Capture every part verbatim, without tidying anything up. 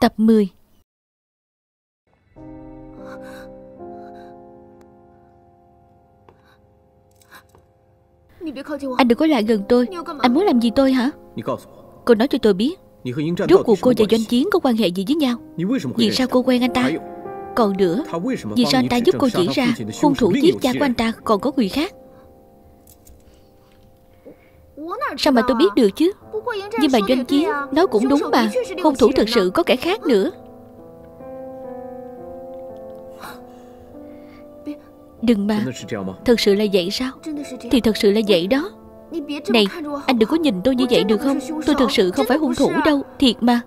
Tập mười. Anh đừng có lại gần tôi. Anh muốn làm gì tôi hả? Cô nói cho tôi biết, rốt cuộc cô và Doanh Chiến có quan hệ gì với nhau? Vì sao cô quen anh ta? Còn nữa, vì sao anh ta giúp cô chỉ ra hung thủ giết cha của anh ta còn có người khác? Sao mà tôi biết được chứ? Nhưng mà Doanh Chiến nói cũng đúng mà, hung thủ thực sự có kẻ khác nữa. Đừng mà. Thật sự là vậy sao? Thì thật sự là vậy đó. Này, anh đừng có nhìn tôi như vậy được không? Tôi thật sự không phải hung thủ đâu, thiệt mà.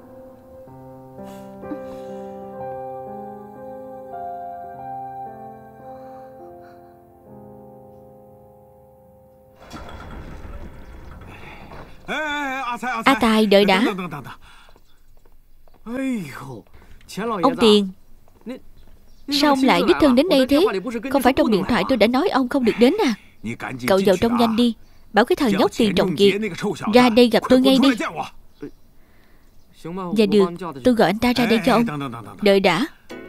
A Tài, đợi đã. Ông Tiền, sao ông lại đích thân đến đây thế? Không phải trong điện thoại tôi đã nói ông không được đến à? Cậu vào trong nhanh đi, bảo cái thằng nhóc Tiền Trọng Kiệt ra đây gặp tôi ngay đi. Dạ được, tôi gọi anh ta ra đây cho ông. Đợi đã.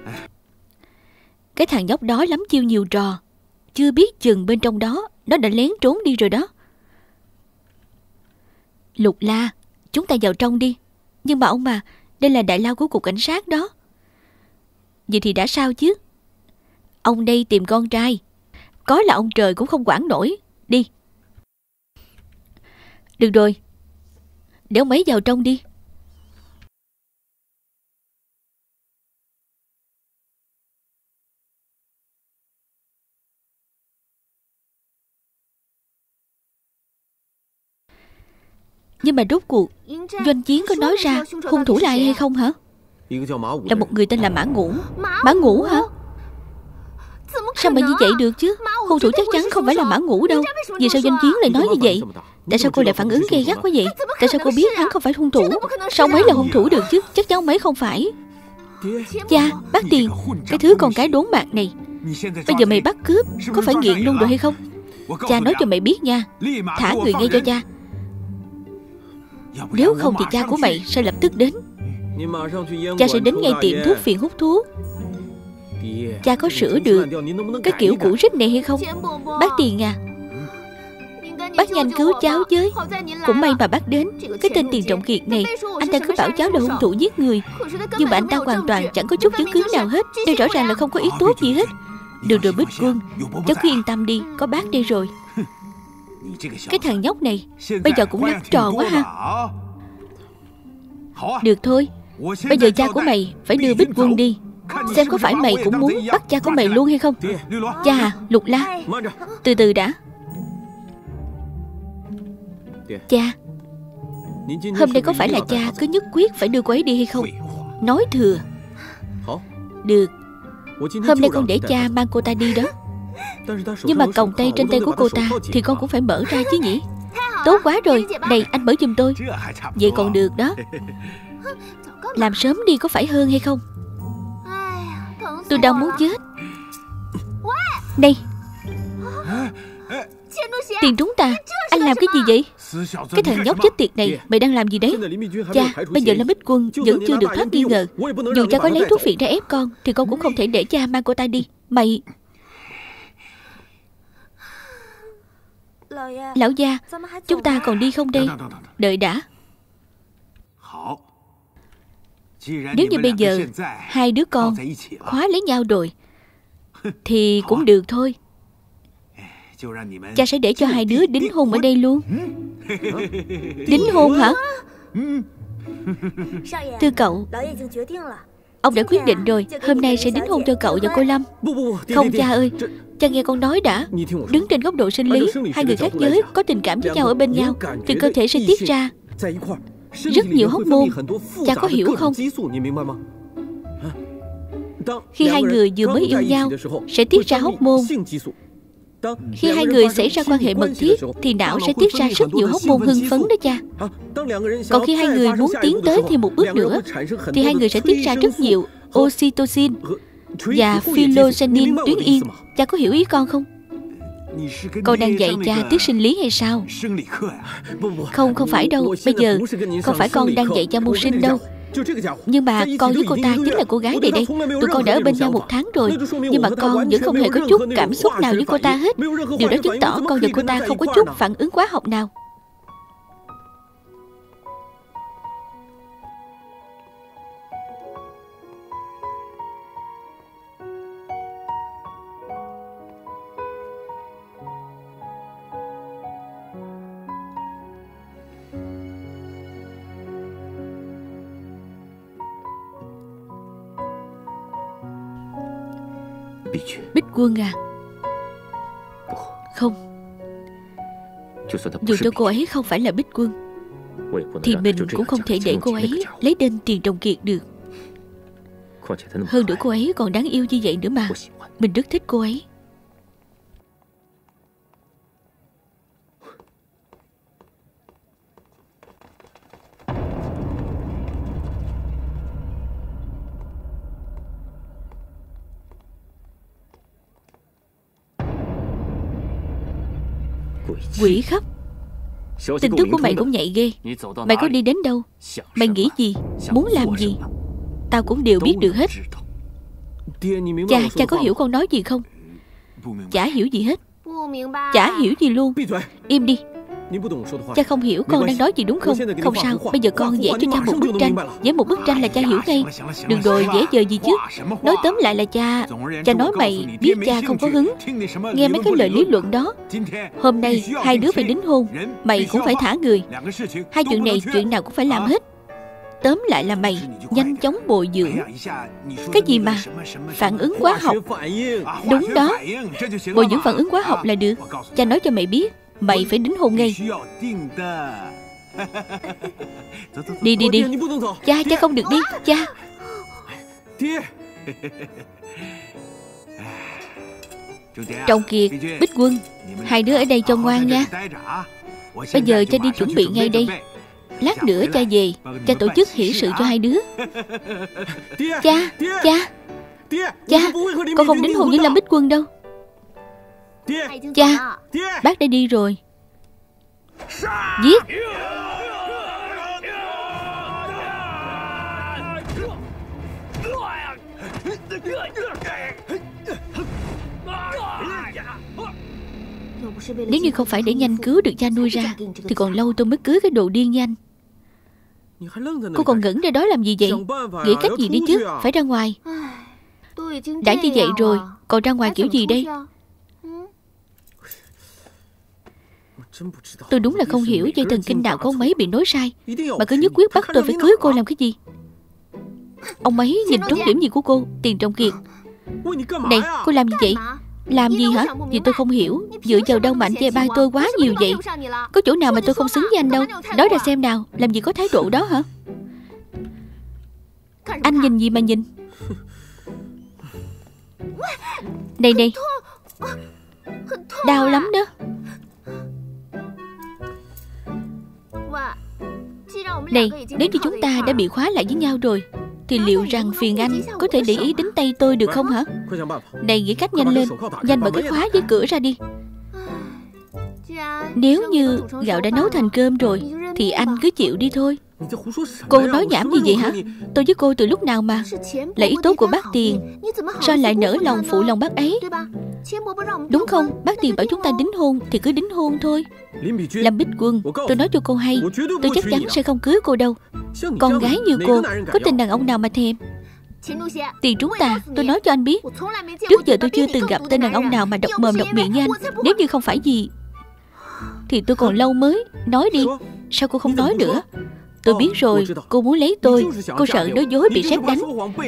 Cái thằng nhóc đó lắm chiêu nhiều trò, chưa biết chừng bên trong đó nó đã lén trốn đi rồi đó. Lục La, chúng ta vào trong đi. Nhưng mà ông mà, đây là đại lao của cục cảnh sát đó. Vậy thì đã sao chứ? Ông đây tìm con trai, có là ông trời cũng không quản nổi. Đi. Được rồi, để ông ấy vào trong đi. Nhưng mà rốt cuộc Doanh Chiến có nói ra hung thủ là ai hay không hả? Là một người tên là Mã Ngũ. Mã Ngũ hả? Sao mà như vậy được chứ? Hung thủ chắc chắn không phải là Mã Ngũ đâu. Vì sao Doanh Chiến lại nói như vậy? Tại sao cô lại phản ứng gay gắt quá vậy? Tại sao cô biết hắn không phải hung thủ? Sao ông ấy là hung thủ được chứ? Chắc chắn ông ấy không phải. Cha, bác Tiền, cái thứ con cái đốn mạc này, bây giờ mày bắt cướp, có phải nghiện luôn rồi hay không? Cha nói cho mày biết nha, thả người ngay cho cha. Nếu không thì cha của mày sẽ lập tức đến. Cha sẽ đến ngay tiệm thuốc phiện hút thuốc. Cha có sửa được cái kiểu cũ rích này hay không? Bác Tiền à, bác nhanh cứu cháu với. Cũng may mà bác đến. Cái tên Tiền Trọng Kiệt này, anh ta cứ bảo cháu là hung thủ giết người, nhưng mà anh ta hoàn toàn chẳng có chút chứng cứ nào hết. Đây rõ ràng là không có ý tốt gì hết. Được rồi Bích Quân, cháu cứ yên tâm đi, có bác đây rồi. Cái thằng nhóc này bây giờ cũng lắm trò quá ha. Được thôi, bây giờ cha của mày phải đưa Bích Quân đi, xem có phải mày cũng muốn bắt cha của mày luôn hay không. Cha à, Lục La, từ từ đã. Cha, hôm nay có phải là cha cứ nhất quyết phải đưa cô ấy đi hay không? Nói thừa. Được, hôm nay con để cha mang cô ta đi đó. Nhưng mà còng tay trên tay của cô ta thì con cũng phải mở ra chứ nhỉ? Tốt quá rồi, này anh mở giùm tôi. Vậy còn được đó. Làm sớm đi có phải hơn hay không? Tôi đang muốn chết. Này, Tiền trúng tà, anh làm cái gì vậy? Cái thằng nhóc chết tiệt này, mày đang làm gì đấy? Cha, bây giờ Lâm Bích Quân vẫn chưa được thoát nghi ngờ. Dù cha có lấy thuốc phiện ra ép con thì con cũng không thể để cha mang cô ta đi. Mày... Lão gia, chúng ta còn đi không đây? Đợi đã. Nếu như bây giờ hai đứa con khóa lấy nhau rồi thì cũng được thôi. Cha sẽ để cho hai đứa đính hôn ở đây luôn. Đính hôn hả? Thưa cậu, ông đã quyết định rồi, hôm nay sẽ đính hôn cho cậu và cô Lâm. Không cha ơi, cha nghe con nói đã. Đứng trên góc độ sinh lý, hai người khác giới có tình cảm với nhau ở bên nhau thì cơ thể sẽ tiết ra rất nhiều hormone. Cha có hiểu không? Khi hai người vừa mới yêu nhau sẽ tiết ra hormone. Khi hai người xảy ra quan hệ mật thiết thì não sẽ tiết ra rất nhiều hormone hưng phấn đó cha. Còn khi hai người muốn tiến tới thêm một bước nữa thì hai người sẽ tiết ra rất nhiều oxytocin và philoxanin tuyến yên. Cha có hiểu ý con không? Con đang dạy cha tiết sinh lý hay sao? Không, không phải đâu. Bây giờ không phải con đang dạy cha mưu sinh đâu. Nhưng mà con với cô ta chính là cô gái này đây. Tụi con đã ở bên nhau một tháng rồi, nhưng mà con vẫn không hề có chút cảm xúc nào với cô ta hết. Điều đó chứng tỏ con và cô ta không có chút phản ứng hóa học nào. Bích Quân à, không, dù cho cô ấy không phải là Bích Quân thì mình cũng không thể để cô ấy lấy tên Tiền Trọng Kiệt được. Hơn nữa cô ấy còn đáng yêu như vậy nữa mà. Mình rất thích cô ấy. Quỷ khóc. Tin tức của mày cũng nhạy ghê. Mày có đi đến đâu, mày nghĩ gì, muốn làm gì, tao cũng đều biết được hết. Cha, cha có hiểu con nói gì không? Chả hiểu gì hết. Chả hiểu gì luôn. Im đi. Cha không hiểu con đang nói gì đúng không? Không sao, bây giờ con vẽ cho cha một bức tranh. Vẽ một bức tranh là cha hiểu ngay. Đừng rồi vẽ giờ gì chứ. Nói tóm lại là cha Cha nói mày biết cha không có hứng nghe mấy cái lời lý luận đó. Hôm nay hai đứa phải đính hôn, mày cũng phải thả người. Hai chuyện này chuyện nào cũng phải làm hết. Tóm lại là mày nhanh chóng bồi dưỡng. Cái gì mà phản ứng hóa học? Đúng đó, bồi dưỡng phản ứng hóa học là được. Cha nói cho mày biết, mày phải đính hôn ngay. Đi đi đi. Cha, cha không được đi. Cha. Trọng Kiệt, Bích Quân, hai đứa ở đây cho ngoan nha. Bây giờ cha đi chuẩn bị ngay đây. Lát nữa cha về, cha tổ chức hỷ sự cho hai đứa. Cha, cha, cha, con không đính hôn với Lâm Bích Quân đâu. Cha, bác đã đi rồi. Giết. Nếu như không phải để nhanh cứu được cha nuôi ra thì còn lâu tôi mới cưới cái đồ điên nhanh. Cô còn ngẩn ra đó làm gì vậy? Nghĩ cách gì đi chứ. Phải ra ngoài. Đã như vậy rồi, còn ra ngoài kiểu gì đây? Tôi đúng là không hiểu dây thần kinh nào của ông ấy bị nối sai mà cứ nhất quyết bắt tôi phải cưới cô làm cái gì. Ông ấy nhìn trúng điểm gì của cô, Tiền Trọng Kiệt? Này, cô làm gì vậy? Làm gì hả? Vì tôi không hiểu. Dựa vào đâu mà anh chê bai tôi quá nhiều vậy? Có chỗ nào mà tôi không xứng với anh đâu. Nói ra xem nào. Làm gì có thái độ đó hả? Anh nhìn gì mà nhìn? Này này, đau lắm đó. Này, nếu như chúng ta đã bị khóa lại với nhau rồi thì liệu rằng phiền anh có thể để ý đến tay tôi được không hả? Này, nghĩ cách nhanh lên. Nhanh mở cái khóa với cửa ra đi. Nếu như gạo đã nấu thành cơm rồi thì anh cứ chịu đi thôi. Cô nói nhảm gì vậy hả? Tôi với cô từ lúc nào mà? Là ý tốt của bác Tiền, sao lại nỡ lòng phụ lòng bác ấy? Đúng không? Bác Tiền bảo chúng ta đính hôn thì cứ đính hôn thôi. Lâm Bích Quân, tôi nói cho cô hay, tôi chắc chắn sẽ không cưới cô đâu. Con gái như cô, có tên đàn ông nào mà thèm? Tiền Trúng Tà, tôi nói cho anh biết, trước giờ tôi chưa từng gặp tên đàn ông nào mà độc mồm độc miệng như anh. Nếu như không phải gì thì tôi còn lâu mới. Nói đi. Sao cô không nói nữa? Tôi biết rồi, cô muốn lấy tôi. Cô sợ nói dối bị sếp đánh.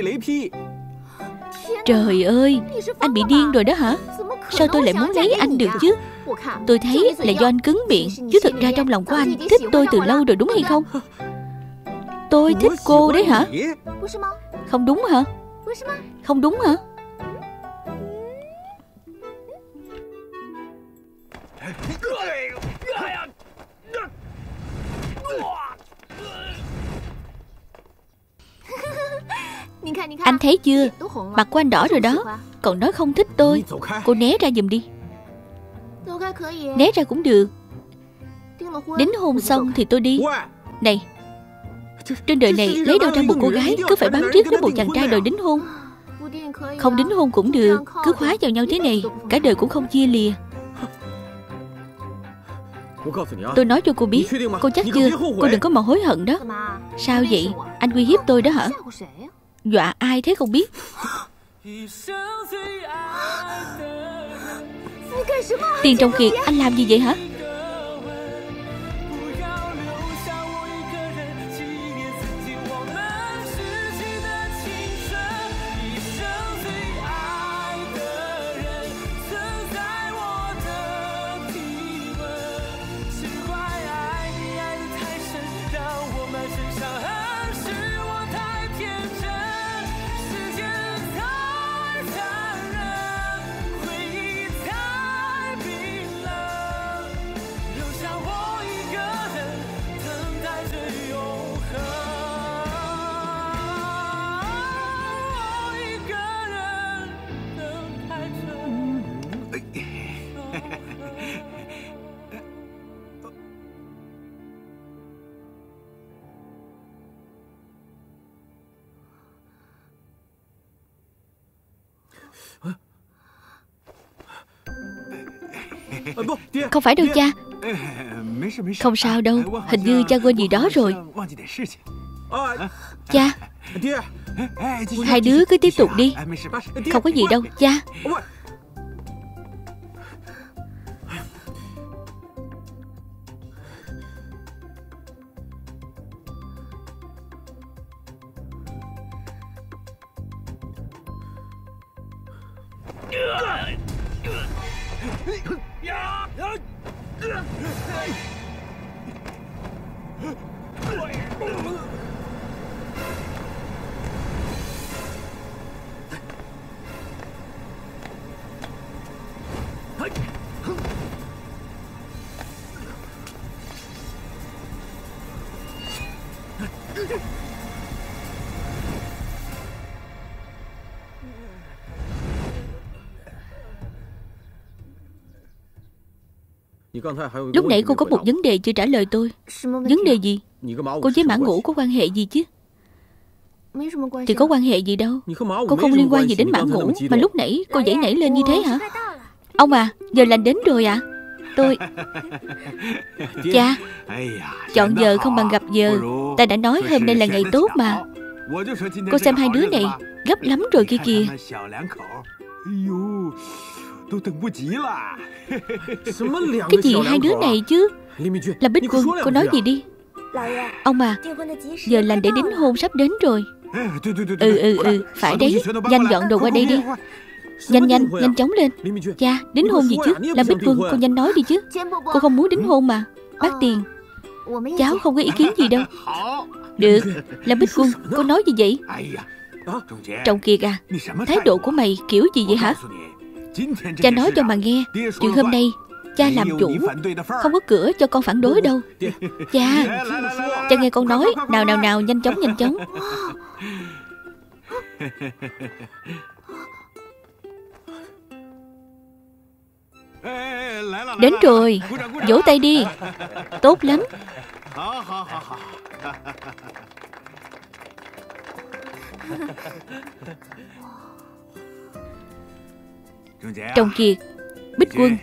Trời ơi, anh bị điên rồi đó hả? Sao tôi lại muốn lấy anh được chứ? Tôi thấy là do anh cứng miệng, chứ thực ra trong lòng của anh thích tôi từ lâu rồi, đúng hay không? Tôi thích cô đấy hả? Không đúng hả? Không đúng hả? Anh thấy chưa? Mặt của anh đỏ rồi đó. Còn nói không thích tôi. Cô né ra giùm đi. Né ra cũng được. Đính hôn xong thì tôi đi. Này, Trên đời này lấy đâu ra một cô gái cứ phải bám riết với một chàng trai đòi đính hôn. Không đính hôn cũng được, cứ khóa vào nhau thế này cả đời cũng không chia lìa. Tôi nói cho cô biết, cô chắc chưa? Cô đừng có mà hối hận đó. Sao vậy? Anh uy hiếp tôi đó hả? Dọa ai thế không biết? Tiền Trọng Kiệt, anh làm gì vậy hả? Không phải đâu cha. Không sao đâu, hình như cha quên gì đó rồi. Cha, hai đứa cứ tiếp tục đi. Không có gì đâu cha. Lúc nãy cô có một vấn đề chưa trả lời tôi. Vấn đề gì? Cô với Mã Ngũ có quan hệ gì chứ? Thì có quan hệ gì đâu. Cô không liên quan gì đến Mã Ngũ. Mà lúc nãy cô giãy nảy lên như thế hả? Ông à, giờ lành đến rồi ạ. À? Tôi... Cha, chọn giờ không bằng gặp giờ. Ta đã nói hôm nay là ngày tốt mà. Cô xem hai đứa này gấp lắm rồi kia kìa. Cái gì hai đứa này chứ? Là Bích Quân, cô nói gì đi. Ông à, giờ lành để đính hôn sắp đến rồi. Ừ ừ ừ, phải đấy. Nhanh dọn đồ qua đây đi. Nhanh nhanh, nhanh chóng lên. Cha, đính hôn gì chứ? Là Bích Quân, cô nhanh nói đi chứ. Cô không muốn đính hôn mà. Bác Tiền, cháu không có ý kiến gì đâu. Được, là Bích Quân, cô nói gì vậy? Trọng Kiệt à, thái độ của mày kiểu gì vậy hả? Cha nói cho mà nghe, chuyện hôm nay cha làm chủ, không có cửa cho con phản đối đâu. Cha, cha nghe con nói. Nào nào nào, nhanh chóng nhanh chóng. Đến rồi, vỗ tay đi. Tốt lắm. Trọng Kiệt, Bích Quân,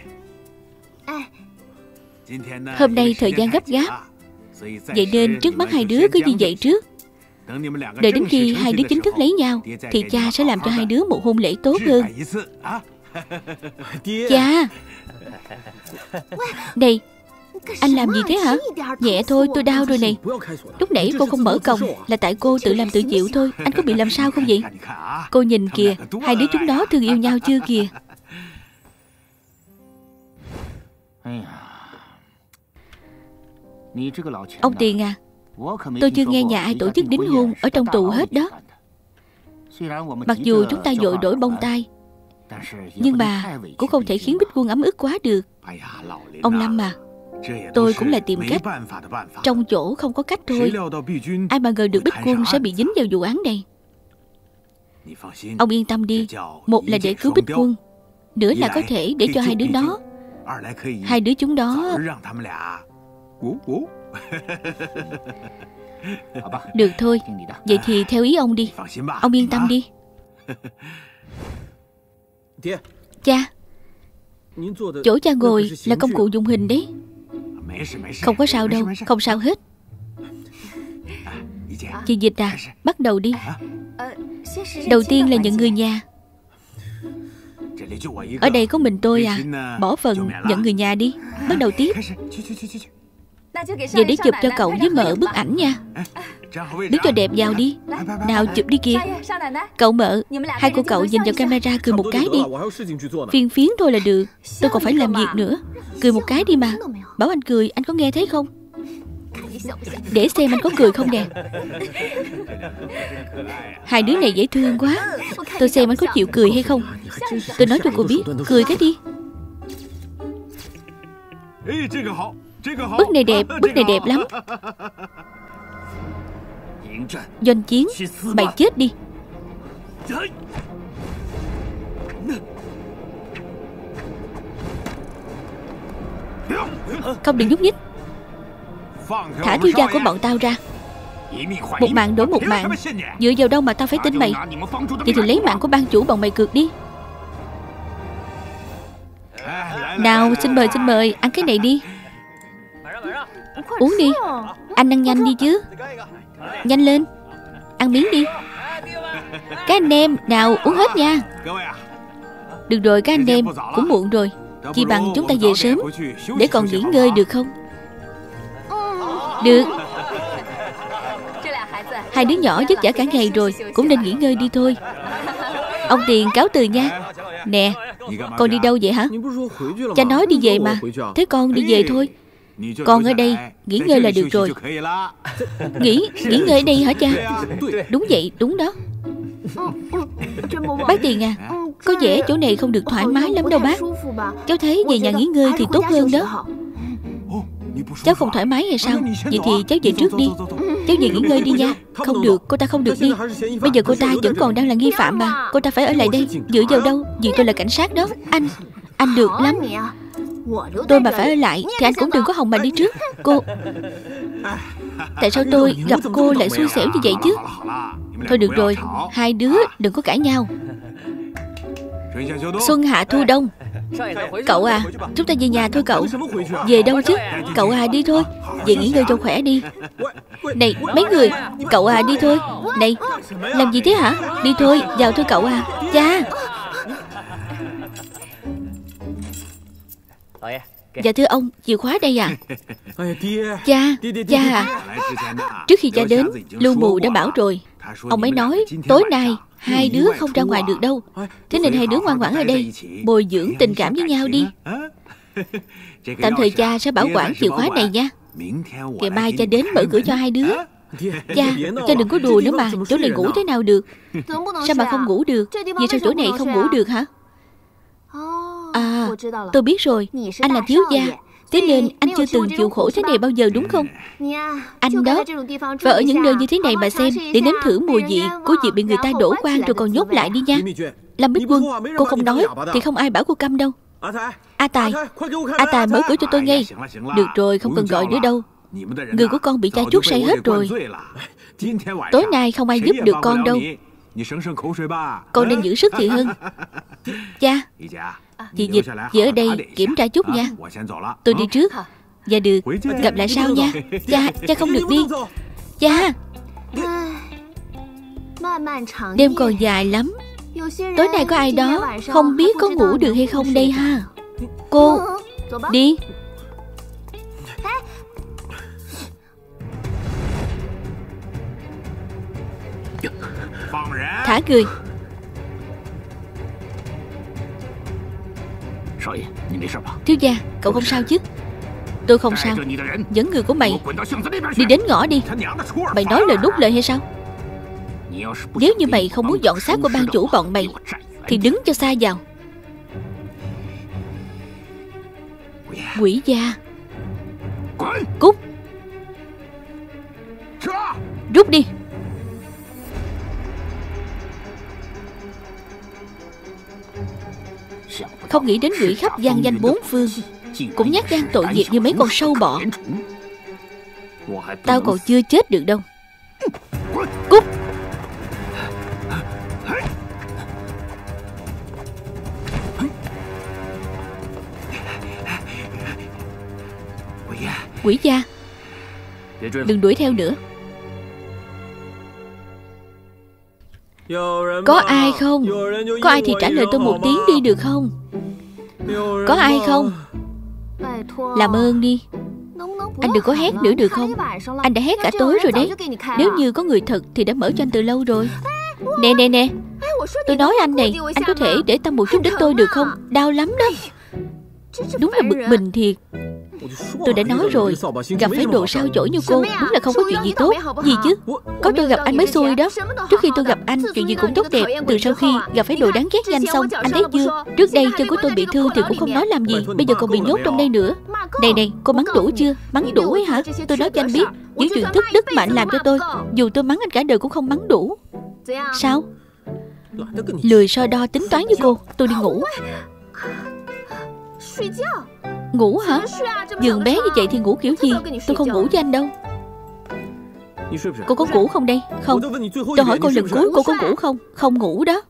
hôm nay thời gian gấp gáp, vậy nên trước mắt hai đứa cứ như vậy trước. Đợi đến khi hai đứa chính thức lấy nhau thì cha sẽ làm cho hai đứa một hôn lễ tốt hơn. Cha, này, anh làm gì thế hả? Nhẹ thôi, tôi đau rồi này. Lúc nãy cô không mở còng là tại cô tự làm tự chịu thôi. Anh có bị làm sao không vậy? Cô nhìn kìa, hai đứa chúng nó thương yêu nhau chưa kìa. Ông Tiền à, tôi chưa nghe nhà ai tổ chức đính hôn ở trong tù hết đó. Mặc dù chúng ta vội đổi bông tai, nhưng mà cũng không thể khiến Bích Quân ấm ức quá được. Ông Lâm à, tôi cũng là tìm cách. Trong chỗ không có cách thôi. Ai mà ngờ được Bích Quân sẽ bị dính vào vụ án này. Ông yên tâm đi. Một là để cứu Bích Quân, nữa là có thể để cho hai đứa đó, hai đứa chúng đó. Được thôi, vậy thì theo ý ông đi. Ông yên tâm đi. Cha, chỗ cha ngồi là công cụ dụng hình đấy. Không có sao đâu, không sao hết. Chị Dịch à, bắt đầu đi. Đầu tiên là nhận người nhà. Ở đây có mình tôi à, bỏ phần nhận người nhà đi. Bắt đầu tiếp. Giờ để chụp cho cậu với mợ bức ảnh nha. Đứng cho đẹp vào đi. Nào chụp đi kìa. Cậu mợ, hai cô cậu nhìn vào camera cười một cái đi. Phiên phiến thôi là được. Tôi còn phải làm việc nữa. Cười một cái đi mà. Bảo anh cười, anh có nghe thấy không? Để xem anh có cười không nè. Hai đứa này dễ thương quá. Tôi xem anh có chịu cười hay không. Tôi nói cho cô biết. Cười cái đi. Bức này đẹp, bức này đẹp lắm. Doanh chiến, mày chết đi. Không được nhúc nhích. Thả thiếu gia của bọn tao ra. Một mạng đổi một mạng. Dựa vào đâu mà tao phải tin mày? Vậy thì lấy mạng của ban chủ bọn mày cược đi. Nào, xin mời, xin mời. Ăn cái này đi. Uống đi. Anh ăn nhanh đi chứ. Nhanh lên. Ăn miếng đi. Các anh em, nào uống hết nha. Được rồi các anh em, cũng muộn rồi. Chỉ bằng chúng ta về sớm để còn nghỉ ngơi được không? Được. Hai đứa nhỏ vất vả cả ngày rồi, cũng nên nghỉ ngơi đi thôi. Ông Tiền cáo từ nha. Nè, con đi đâu vậy hả? Cha nói đi về mà. Thế con đi về thôi. Con ở đây nghỉ ngơi là được rồi. Nghỉ, nghỉ ngơi ở đây hả cha? Đúng vậy, đúng đó. Bác Tiền à, có vẻ chỗ này không được thoải mái lắm đâu bác. Cháu thấy về nhà nghỉ ngơi thì tốt hơn đó. Cháu không thoải mái hay sao? Vậy thì cháu về trước đi. Cháu về nghỉ ngơi đi nha. Không được, cô ta không được đi. Bây giờ cô ta vẫn còn đang là nghi phạm mà. Cô ta phải ở lại đây. Dựa vào đâu? Vì tôi là cảnh sát đó. Anh, anh được lắm. Tôi mà phải ở lại thì anh cũng đừng có hòng mà đi trước. Cô, tại sao tôi gặp cô lại xui xẻo như vậy chứ? Thôi được rồi, hai đứa đừng có cãi nhau. Xuân hạ thu đông. Cậu à, chúng ta về nhà thôi cậu. Về đâu chứ? Cậu à đi thôi. Về nghỉ ngơi cho khỏe đi. Này mấy người, cậu à đi thôi. Này, làm gì thế hả? Đi thôi, vào thôi cậu à. Cha. Dạ thưa ông, chìa khóa đây à? Cha, cha à. Trước khi cha đến, Lưu Mù đã bảo rồi. Ông ấy nói tối nay hai đứa không ra ngoài được đâu. Thế nên hai đứa ngoan ngoãn ở đây bồi dưỡng tình cảm với nhau đi. Tạm thời cha sẽ bảo quản chìa khóa này nha. Ngày mai cha đến mở cửa cho hai đứa. Cha, cha đừng có đùa nữa mà. Chỗ này ngủ thế nào được? Sao mà không ngủ được? Vì sao chỗ này không ngủ được hả? À, tôi biết rồi. Anh là thiếu gia, thế nên anh chưa từng chịu khổ thế này bao giờ đúng không? Anh đó, và ở những nơi như thế này mà xem, để nếm thử mùi vị của việc bị người ta đổ quan rồi còn nhốt lại đi nha. Lâm Bích Quân, cô không nói thì không ai bảo cô câm đâu. A Tài, A Tài mở cửa cho tôi ngay. Được rồi, không cần gọi nữa đâu. Người của con bị cha chuốt say hết rồi. Tối nay không ai giúp được con đâu. Con nên giữ sức thì hơn. Cha, chị Dịch, chị ở đây kiểm tra chút nha. Tôi đi trước. Dạ được, gặp lại sau nha. Cha, cha không được đi. Cha. Đêm còn dài lắm. Tối nay có ai đó không biết có ngủ được hay không đây ha. Cô, đi. Thả người. Thiếu gia, cậu không sao chứ? Tôi không sao. Dẫn người của mày đi đến ngõ đi. Mày nói lời nuốt lời hay sao? Nếu như mày không muốn dọn xác của ban chủ bọn mày thì đứng cho xa vào. Quỷ gia. Cút. Rút đi. Không nghĩ đến quỷ khắp vang danh bốn phương, cũng nhát gan tội nghiệp như mấy con sâu bọ. Tao còn chưa chết được đâu. Cút. Quỷ gia, đừng đuổi theo nữa. Có ai không? Có ai thì trả lời tôi một tiếng đi được không? Có ai không? Làm ơn đi. Anh đừng có hét nữa được không? Anh đã hét cả tối rồi đấy. Nếu như có người thật thì đã mở cho anh từ lâu rồi. Nè nè nè, tôi nói anh này, anh có thể để tâm một chút đến tôi được không? Đau lắm đó. Đúng là bực mình thiệt. Tôi đã nói rồi, gặp phải đồ sao chổi như cô đúng là không có chuyện gì tốt. Gì chứ? Có tôi gặp anh mới xui đó. Trước khi tôi gặp anh, chuyện gì cũng tốt đẹp. Từ sau khi gặp phải đồ đáng ghét như anh xong, anh thấy chưa? Trước đây chân của tôi bị thương thì cũng không nói làm gì, bây giờ còn bị nhốt trong đây nữa. Này này, cô mắng đủ chưa? Mắng đủ ấy hả? Tôi nói cho anh biết, những chuyện thất đức mà anh làm cho tôi, dù tôi mắng anh cả đời cũng không mắng đủ. Sao? Lười so đo tính toán với cô. Tôi đi ngủ. Ngủ hả? Giường bé như vậy thì ngủ kiểu gì? Tôi không ngủ với anh đâu. Cô có ngủ không đây? Không. Tôi hỏi cô lần cuối, cô có ngủ không? Không ngủ đó.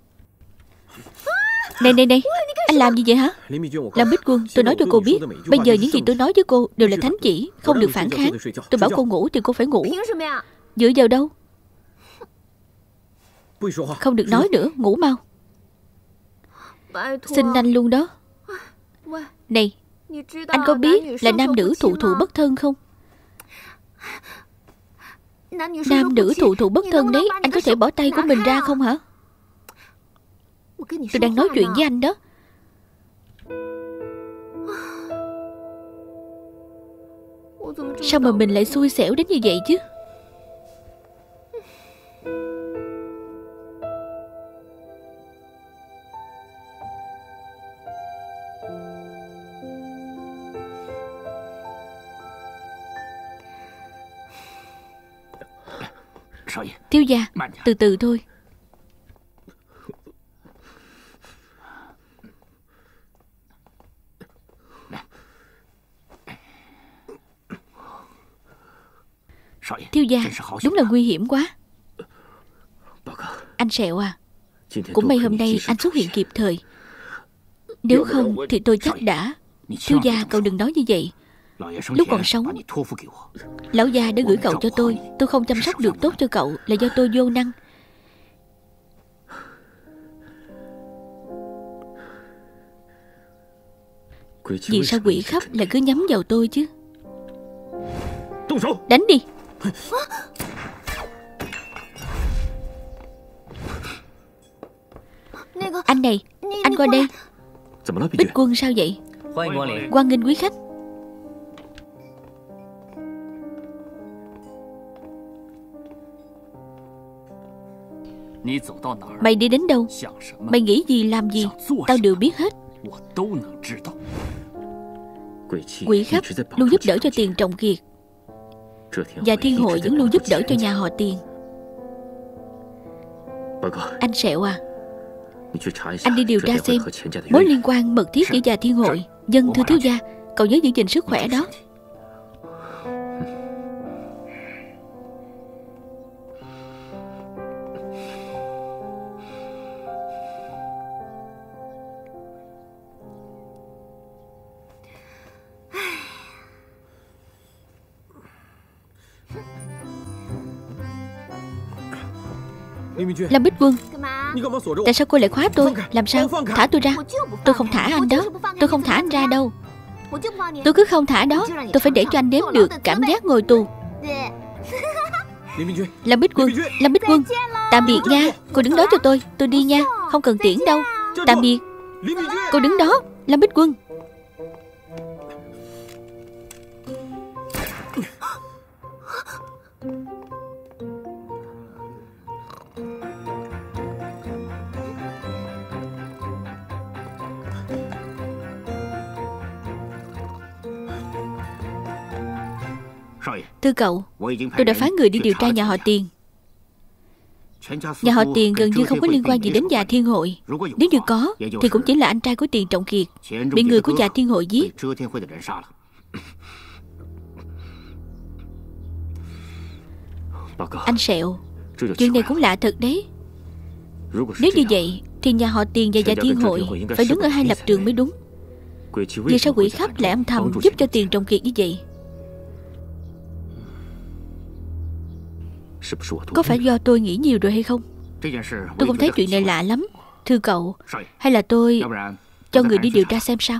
Này này này, anh làm gì vậy hả? Làm Bích Quân, tôi nói cho cô biết, bây giờ những gì tôi nói với cô đều là thánh chỉ, không được phản kháng. Tôi bảo cô ngủ thì cô phải ngủ. Dựa vào đâu? Không được nói nữa, ngủ mau. Xin anh luôn đó. Này, anh có biết là nam nữ thụ thụ bất thân không? Nam nữ thụ thụ bất thân đấy. Anh có thể bỏ tay của mình ra không hả? Tôi đang nói chuyện với anh đó. Sao mà mình lại xui xẻo đến như vậy chứ? Thiếu gia, từ từ thôi. Thiếu gia, đúng là nguy hiểm quá. Anh Sẹo à, cũng may hôm nay anh xuất hiện kịp thời. Nếu không thì tôi chắc đã. Thiếu gia, cậu đừng nói như vậy. Lúc còn sống, lão gia đã gửi cậu cho tôi. Tôi không chăm sóc được tốt cho cậu là do tôi vô năng. Vì sao quỷ khắp lại cứ nhắm vào tôi chứ? Đánh đi. Anh này, anh qua đây. Bích Quân sao vậy? Hoan nghênh quý khách. Mày đi đến đâu, mày nghĩ gì làm gì, tao đều biết hết. Quỷ khắp luôn giúp đỡ cho Tiền Trọng Kiệt, và Thiên Hội vẫn luôn giúp đỡ cho nhà họ Tiền. Anh Sẹo à, anh đi điều tra xem mối liên quan mật thiết giữa nhà Thiên Hội. Dân thưa thiếu gia, cậu nhớ giữ gìn sức khỏe đó. Lâm Bích Quân, tại sao cô lại khóa tôi? Làm sao? Thả tôi ra. Tôi không thả anh đó. Tôi không thả anh ra đâu. Tôi cứ không thả đó. Tôi phải để cho anh nếm được cảm giác ngồi tù. Lâm Bích Quân, Lâm Bích Quân, tạm biệt nha. Cô đứng đó cho tôi. Tôi đi nha. Không cần tiễn đâu. Tạm biệt. Cô đứng đó, Lâm Bích Quân. Thưa cậu, tôi đã phái người đi điều tra nhà họ Tiền. Nhà họ Tiền gần như không có liên quan gì đến nhà Thiên Hội. Nếu như có thì cũng chỉ là anh trai của Tiền Trọng Kiệt bị người của nhà Thiên Hội giết. Anh Sẹo, chuyện này cũng lạ thật đấy. Nếu như vậy thì nhà họ Tiền và Dạ Thiên Hội phải đứng ở hai lập trường mới đúng. Vì sao quỷ khắp lại âm thầm giúp cho Tiền Trọng Kiệt như vậy? Có phải do tôi nghĩ nhiều rồi hay không? Tôi cũng thấy chuyện này lạ lắm. Thưa cậu, hay là tôi cho người đi điều tra xem sao?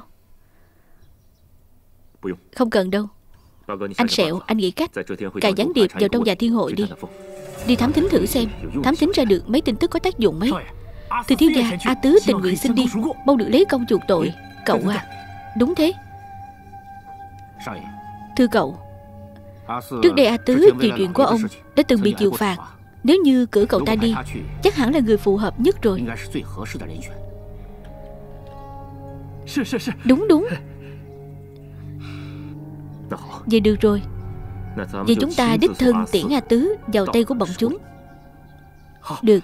Không cần đâu. Anh Sẹo, anh nghĩ cách cài gián điệp vào trong Dạ Thiên Hội đi. Đi thám thính thử xem, thám thính ra được mấy tin tức có tác dụng mấy. Từ thiếu gia, A Tứ tình nguyện xin đi, mong được lấy công chuộc tội. Cậu à, đúng thế. Thưa cậu, trước đây A Tứ vì chuyện của ông đã từng bị chịu phạt. Nếu như cử cậu ta đi, chắc hẳn là người phù hợp nhất rồi. Đúng đúng. Vậy được rồi. Vậy chúng ta đích thân tiễn A Tứ vào tay của bọn chúng. Được.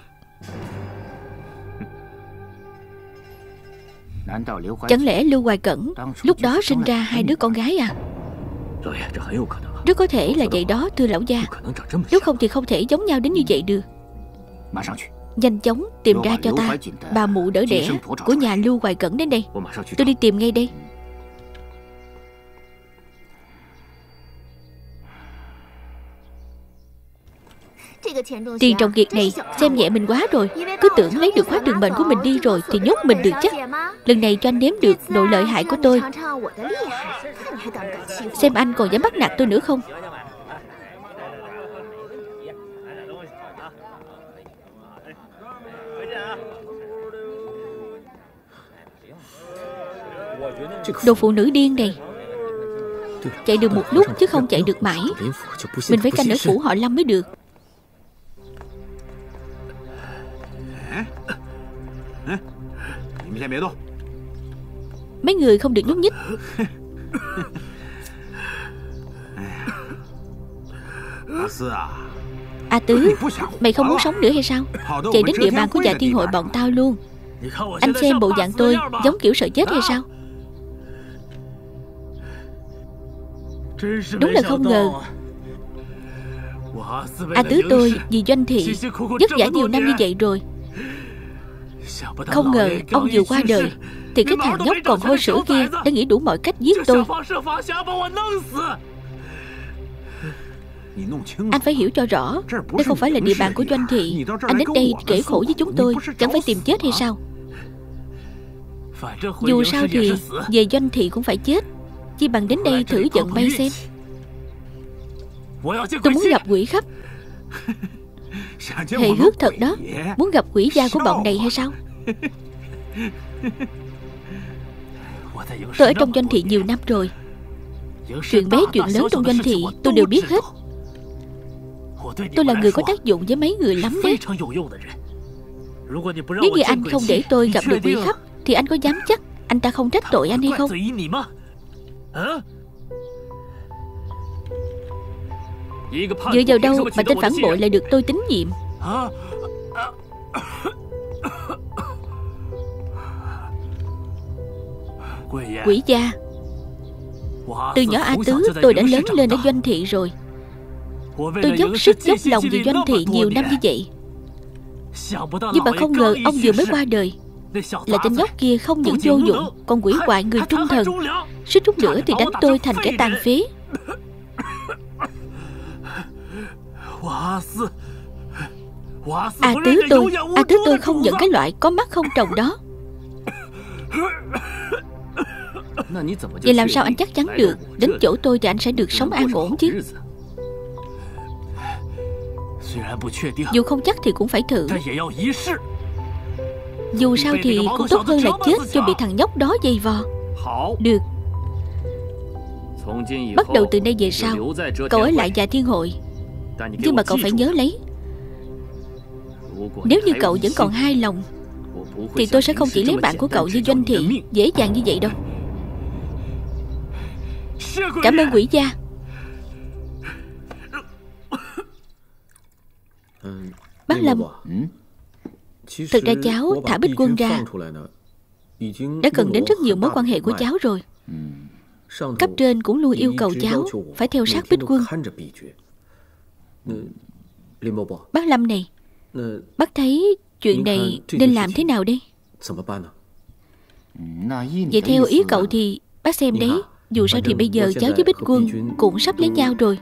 Chẳng lẽ Lưu Hoài Cẩn lúc đó sinh ra hai đứa con gái à? Rất có thể là vậy đó, thưa lão gia. Nếu không thì không thể giống nhau đến như vậy được. Nhanh chóng tìm ra cho ta bà mụ đỡ đẻ của nhà Lưu Hoài Cẩn đến đây. Tôi đi tìm ngay đây. Tiền Trọng Kiệt này xem nhẹ mình quá rồi. Cứ tưởng lấy được khóa trường mệnh của mình đi rồi thì nhốt mình được chắc. Lần này cho anh nếm được độ lợi hại của tôi. Xem anh còn dám bắt nạt tôi nữa không? Đồ phụ nữ điên này. Chạy được một lúc chứ không chạy được mãi. Mình phải canh ở phủ họ Lâm mới được. Mấy người không được nhúc nhích. A Tứ, mày không muốn sống nữa hay sao? Chạy đến địa bàn của Dạ Thiên Hội bọn tao luôn. Anh xem bộ dạng tôi giống kiểu sợ chết hay sao? Đúng là không ngờ. A Tứ tôi vì Doanh Thị vất vả nhiều năm như vậy rồi. Không ngờ ông vừa qua đời thì cái thằng nhóc còn hôi sữa kia đã nghĩ đủ mọi cách giết tôi. Anh phải hiểu cho rõ, đây không phải là địa bàn của Doanh Thị. Anh đến đây kể khổ với chúng tôi, chẳng phải tìm chết hay sao? Dù sao thì về Doanh Thị cũng phải chết, chi bằng đến đây thử vận may xem. Tôi muốn gặp quỷ khắp. Hề hước thật đó. Muốn gặp quỷ gia của bọn này hay sao? Tôi ở trong Doanh Thị nhiều năm rồi. Chuyện bé chuyện lớn trong Doanh Thị tôi đều biết hết. Tôi là người có tác dụng với mấy người lắm đấy. Nếu như anh không để tôi gặp được quỷ khắp thì anh có dám chắc anh ta không trách tội anh hay không? Dựa vào đâu mà tên phản bội lại được tôi tín nhiệm? Quỷ gia, từ nhỏ A Tứ tôi đã lớn lên ở Doanh Thị rồi. Tôi dốc sức dốc lòng vì Doanh Thị nhiều năm như vậy. Nhưng mà không ngờ ông vừa mới qua đời là tên nhóc kia không những vô dụng còn quỷ hoại người trung thần. Suýt chút nữa thì đánh tôi thành kẻ tàn phế. A Tứ tôi A Tứ tôi không nhận cái loại có mắt không trồng đó. Vậy làm sao anh chắc chắn được đến chỗ tôi thì anh sẽ được sống an ổn chứ? Dù không chắc thì cũng phải thử. Dù sao thì cũng tốt hơn là chết cho bị thằng nhóc đó dày vò. Được. Bắt đầu từ đây về sau cậu ở lại Dạ Thiên Hội. Nhưng mà cậu phải nhớ lấy, nếu như cậu vẫn còn hai lòng thì tôi sẽ không chỉ lấy bạn của cậu như Doanh Thị dễ dàng như vậy đâu. Cảm ơn quỷ gia. Bác Lâm, thực ra cháu thả Bích Quân ra đã cần đến rất nhiều mối quan hệ của cháu rồi. Cấp trên cũng luôn yêu cầu cháu phải theo sát Bích Quân. Bác Lâm này, bác thấy chuyện này nên làm thế nào đây? Vậy theo ý cậu thì bác xem đấy, dù sao thì bây giờ cháu với Bích Quân cũng sắp lấy nhau rồi.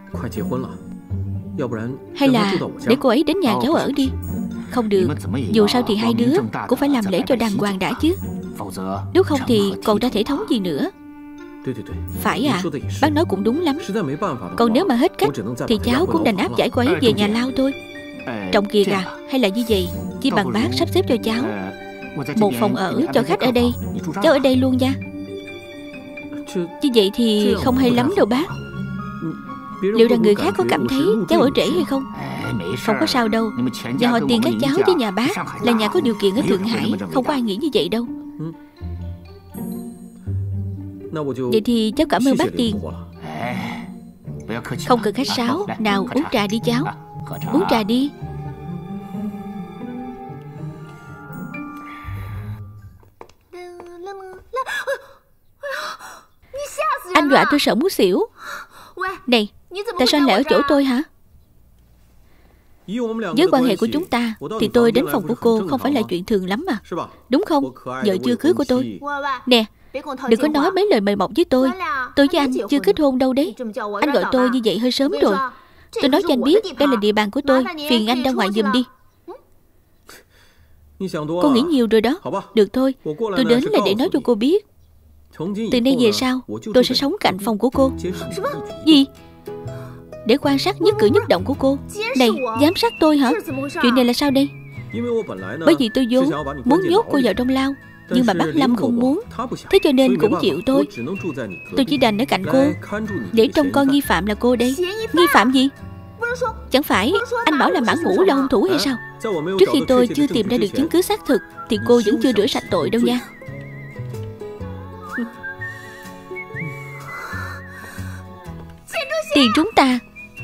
Hay là để cô ấy đến nhà cháu ở đi. Không được, dù sao thì hai đứa cũng phải làm lễ cho đàng hoàng đã chứ. Nếu không thì còn ra thể thống gì nữa. Phải à, bác nói cũng đúng lắm. Còn nếu mà hết cách thì cháu cũng đành áp giải cô ấy về nhà Lao thôi. Trọng kia à, hay là như vậy, chi bằng bác sắp xếp cho cháu một phòng ở cho khách ở đây. Cháu ở đây luôn nha. Như vậy thì không hay lắm đâu bác. Liệu rằng người khác có cảm thấy cháu ở trễ hay không? Không có sao đâu. Và họ tiền các cháu với nhà bác là nhà có điều kiện ở Thượng Hải. Không có ai nghĩ như vậy đâu. Vậy thì cháu cảm ơn bác Tiền. Không cần khách sáo. Nào uống trà đi cháu. Uống trà đi. Anh dọa tôi sợ muốn xỉu. Này, tại sao anh lại ở chỗ tôi hả? Với quan hệ của chúng ta thì tôi đến phòng của cô không phải là chuyện thường lắm mà. Đúng không? Vợ chưa cưới của tôi. Nè, đừng có nói mấy lời mời mọc với tôi. Tôi với anh chưa kết hôn đâu đấy. Anh gọi tôi như vậy hơi sớm rồi. Tôi nói cho anh biết đây là địa bàn của tôi. Phiền anh ra ngoài giùm đi. Cô nghĩ nhiều rồi đó. Được thôi, tôi đến là để nói cho cô biết. Từ nay về sau tôi sẽ sống cạnh phòng của cô. Gì? Để quan sát nhất cử nhất động của cô. Này, giám sát tôi hả? Chuyện này là sao đây? Bởi vì tôi vốn muốn nhốt cô vào trong lao, nhưng mà bác Lâm không muốn. Thế cho nên cũng chịu tôi. Tôi chỉ đành ở cạnh cô để trông coi nghi phạm là cô đây. Nghi phạm gì? Chẳng phải anh bảo là Mã Ngũ là hung thủ hay sao? Trước khi tôi chưa tìm ra được chứng cứ xác thực thì cô vẫn chưa rửa sạch tội đâu nha. Tiền chúng ta.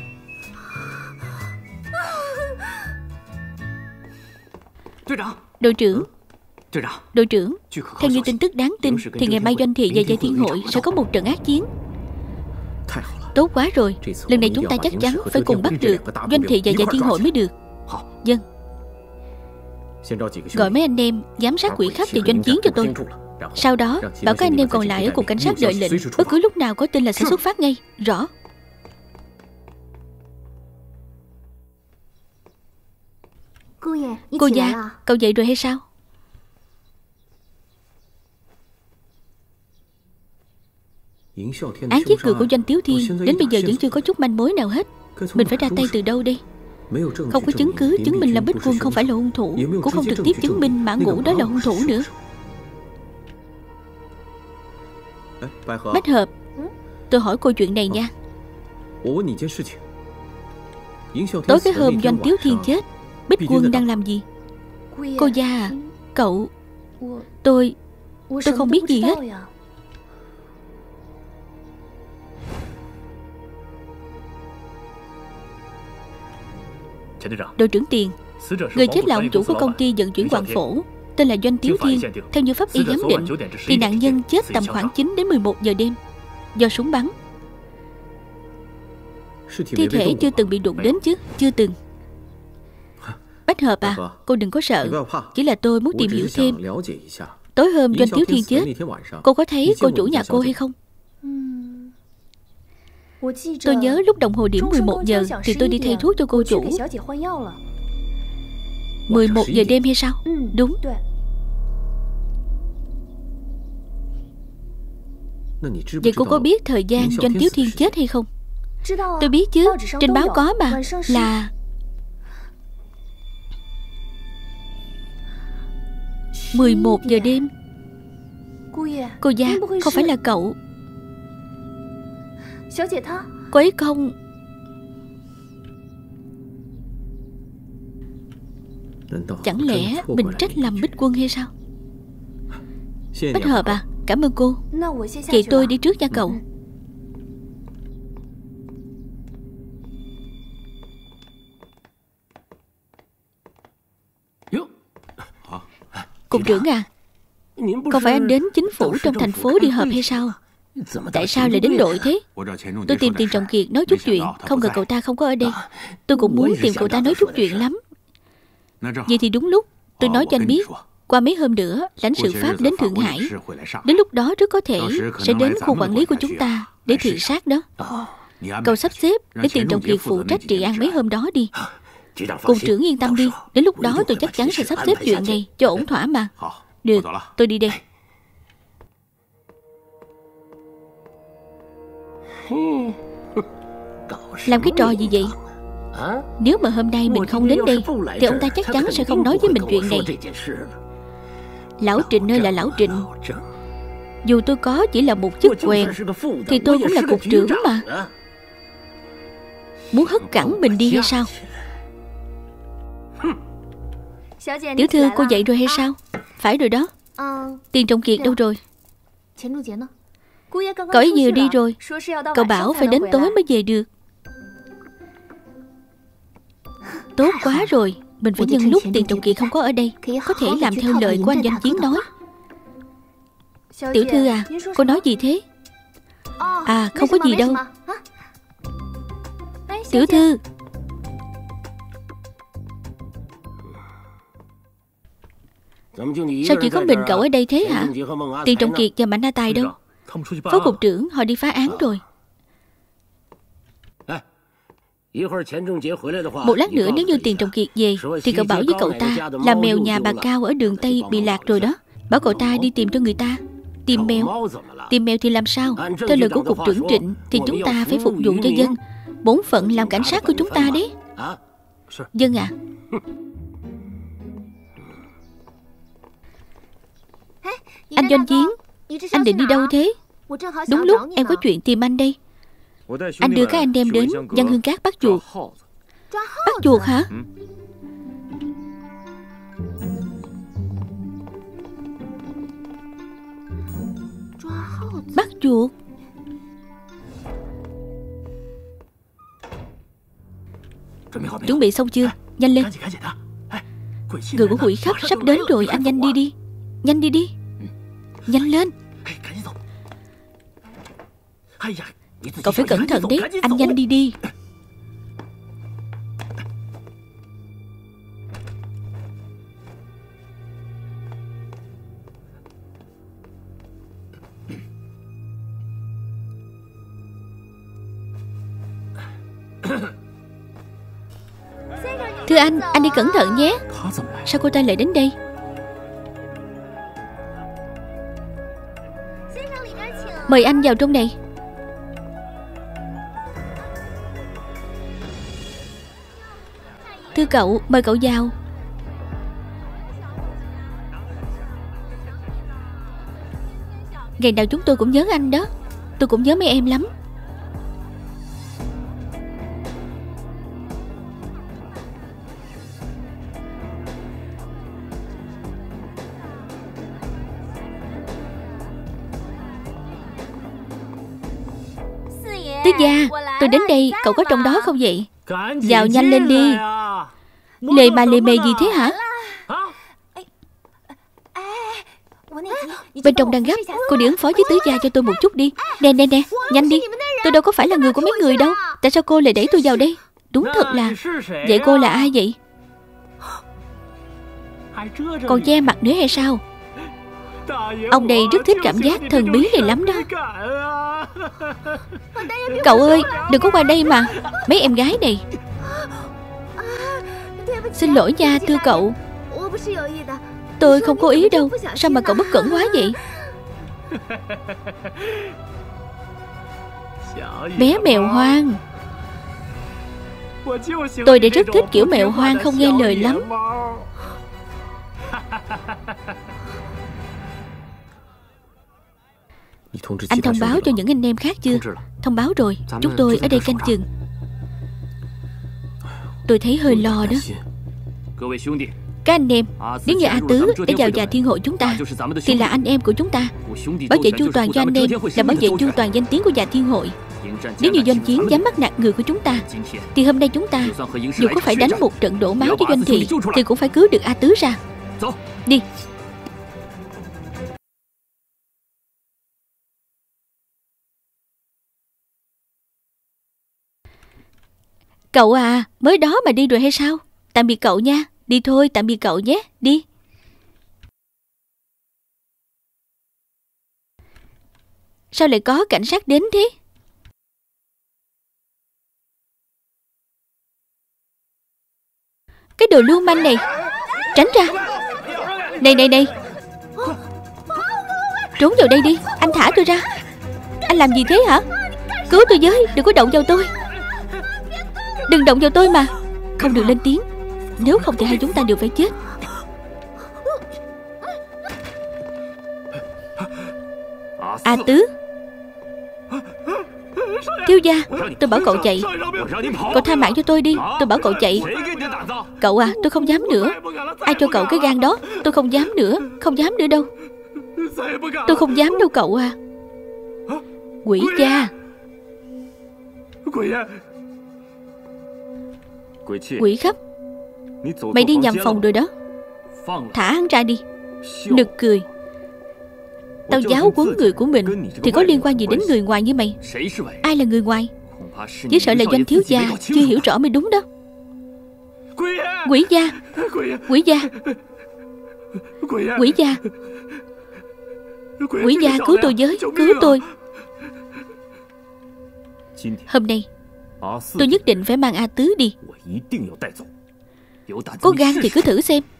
Đội trưởng. Đội trưởng, theo như tin tức đáng tin thì ngày mai Doanh Thị và Giải Thiên Hội sẽ có một trận ác chiến. Tốt quá rồi. Lần này chúng ta chắc chắn phải cùng bắt được Doanh Thị và Giải Thiên Hội mới được. Vâng. Gọi mấy anh em giám sát quỷ khắp và doanh chiến cho tôi. Sau đó bảo các anh em còn lại ở cục cảnh sát đợi lệnh. Bất cứ lúc nào có tin là sẽ xuất phát ngay. Rõ. Cô già, cậu dậy rồi hay sao? Án giết người của Doanh Tiếu Thiên đến bây giờ vẫn chưa có chút manh mối nào hết. Mình phải ra tay từ đâu đây? Không có chứng cứ chứng minh là Bích Quân không phải là hung thủ, cũng không trực tiếp chứng minh Mã Ngũ đó là hung thủ nữa. Bách Hợp, tôi hỏi cô chuyện này nha. Tối cái hôm Doanh Tiếu Thiên chết, Bích Quân đang làm gì? Cô gia à, cậu... Tôi... Tôi không biết gì hết. Đội trưởng Tiền, người chết là ông chủ của công ty vận chuyển Hoàng Phổ, tên là Doanh Tiếu Thiên. Theo như pháp y giám định thì nạn nhân chết tầm khoảng chín đến mười một giờ đêm do súng bắn. Thi thể chưa từng bị đụng đến chứ? Chưa từng. Bách Hợp à, cô đừng có sợ. Chỉ là tôi muốn tìm hiểu thêm. Tối hôm Doanh Tiếu Thiên chết, cô có thấy cô chủ nhà cô hay không? Tôi nhớ lúc đồng hồ điểm mười một giờ thì tôi đi thay thuốc cho cô chủ. mười một giờ đêm hay sao? Đúng. Vậy cô có biết thời gian Doanh Tiếu Thiên chết hay không? Tôi biết chứ, trên báo có mà. Là mười một giờ đêm. Cô gia, không phải là cậu. Cô ấy không... Chẳng lẽ mình trách lầm Bích Quân hay sao? Bách Hợp à, cảm ơn cô. Vậy tôi đi trước nha cậu. Cục trưởng à, không phải anh đến chính phủ trong thành phố đi họp hay sao? Tại sao lại đến đội thế? Tôi tìm Tiền Trọng Kiệt nói chút chuyện, không ngờ cậu ta không có ở đây. Tôi cũng muốn tìm cậu ta nói chút chuyện lắm. Vậy thì đúng lúc, tôi nói cho anh biết, qua mấy hôm nữa lãnh sự Pháp đến Thượng Hải. Đến lúc đó rất có thể sẽ đến khu quản lý của chúng ta để thị sát đó. Cậu sắp xếp để Tiền Trọng Kiệt phụ trách trị an mấy hôm đó đi. Cục trưởng yên tâm đi, đến lúc đó tôi chắc chắn sẽ sắp xếp chuyện này cho ổn thỏa mà. Được, tôi đi đây. Làm cái trò gì vậy? Nếu mà hôm nay mình không đến đây thì ông ta chắc chắn sẽ không nói với mình chuyện này. Lão Trịnh ơi là Lão Trịnh, dù tôi có chỉ là một chức quèn thì tôi cũng là cục trưởng mà. Muốn hất cẳng mình đi hay sao? Tiểu thư, cô dậy rồi hay sao? Phải rồi đó. Tiền Trọng Kiệt đâu rồi? Cậu ấy vừa đi rồi. Cậu bảo phải đến tối mới về được. Tốt quá rồi, mình phải nhân lúc Tiền Trọng Kiệt không có ở đây, có thể làm theo lời của anh Doanh Chiến nói. Tiểu thư à, cô nói gì thế? À, không có gì đâu. Tiểu thư, sao chỉ có mình cậu ở đây thế hả? Tiền Trọng Kiệt và Mạnh A Tài đâu? Phó cục trưởng họ đi phá án rồi. Một lát nữa nếu như Tiền Trọng Kiệt về thì cậu bảo với cậu ta là mèo nhà bà Cao ở đường Tây bị lạc rồi đó. Bảo cậu ta đi tìm cho người ta. Tìm mèo? Tìm mèo thì làm sao? Theo lời của cục trưởng Trịnh thì chúng ta phải phục vụ cho dân. Bổn phận làm cảnh sát của chúng ta đấy. Dân à? Anh Doanh Chiến, anh định đi đâu thế? Đúng lúc em có chuyện tìm anh đây. Anh đưa các anh em đến Văn Hương Cát bắt chuột. Bắt chuột hả? Bắt chuột? Chuẩn bị xong chưa? Nhanh lên. Người của Hủy Khắp sắp đến rồi, anh nhanh đi đi. Nhanh đi đi. Nhanh lên. Cậu phải cẩn thận đấy, anh nhanh đi đi. Thưa anh, anh đi cẩn thận nhé. Sao cô ta lại đến đây? Mời anh vào trong này. Thưa cậu, mời cậu vào. Ngày nào chúng tôi cũng nhớ anh đó. Tôi cũng nhớ mấy em lắm. Tứ gia, tôi đến đây, cậu có trong đó không vậy? Vào nhanh lên đi. Lề mà lề mề gì thế hả? Bên trong đang gấp, cô đi ứng phó với tứ gia cho tôi một chút đi. Nè nè nè, nhanh đi. Tôi đâu có phải là người của mấy người đâu. Tại sao cô lại đẩy tôi vào đây? Đúng thật là. Vậy cô là ai vậy? Còn che mặt nữa hay sao? Ông đây rất thích cảm giác thần bí này lắm đó. Cậu ơi, đừng có qua đây mà. Mấy em gái này. Xin lỗi nha thưa cậu. Tôi không có ý đâu. Sao mà cậu bất cẩn quá vậy? Bé mèo hoang. Tôi đã rất thích kiểu mèo hoang không nghe lời lắm. Anh thông báo cho những anh em khác chưa? Thông báo rồi, chúng tôi ở đây canh chừng. Tôi thấy hơi lo đó. Các anh em, nếu như A Tứ để vào Già Thiên Hội chúng ta thì là anh em của chúng ta. Bảo vệ chu toàn cho anh em là bảo vệ chu toàn danh tiếng của Già Thiên Hội. Nếu như Doanh Chiến dám bắt nạt người của chúng ta thì hôm nay chúng ta dù có phải đánh một trận đổ máu cho Doanh Thị thì cũng phải cứu được A Tứ ra. Đi. Cậu à, mới đó mà đi rồi hay sao? Tạm biệt cậu nha. Đi thôi, tạm biệt cậu nhé. Đi. Sao lại có cảnh sát đến thế? Cái đồ lưu manh này, tránh ra. Này này này, trốn vào đây đi. Anh thả tôi ra. Anh làm gì thế hả? Cứu tôi với, đừng có động vào tôi. Đừng động vào tôi mà. Không được lên tiếng, nếu không thì hai chúng ta đều phải chết. A Tứ, thiếu gia, tôi bảo cậu chạy. Cậu tha mạng cho tôi đi. Tôi bảo cậu chạy. Cậu à, tôi không dám nữa. Ai cho cậu cái gan đó? Tôi không dám nữa. Không dám nữa đâu. Tôi không dám đâu cậu à. Quỷ gia. Quỷ khắp. Mày đi nhầm phòng rồi đó. Thả hắn ra đi. Nực cười. Tao giáo huấn người của mình thì có liên quan gì đến người ngoài như mày? Ai là người ngoài? Chỉ sợ là Doanh thiếu gia chưa hiểu rõ mới đúng đó. Quỷ gia. Quỷ gia. Quỷ gia. Quỷ gia, cứu tôi với. Cứu tôi. Hôm nay tôi nhất định phải mang A Tứ đi. Có gan thì cứ thử xem.